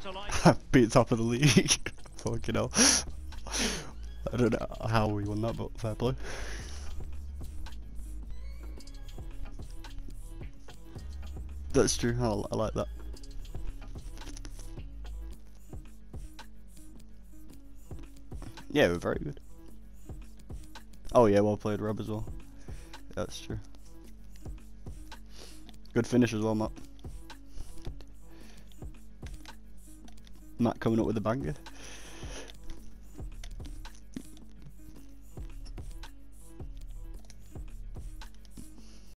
Beat top of the league. Fucking hell. I don't know how we won that, but fair play. That's true, I like that. Yeah, we're very good. Oh yeah, well played, Rob, as well. Yeah, that's true. Good finish as well, Matt. Matt coming up with a banger.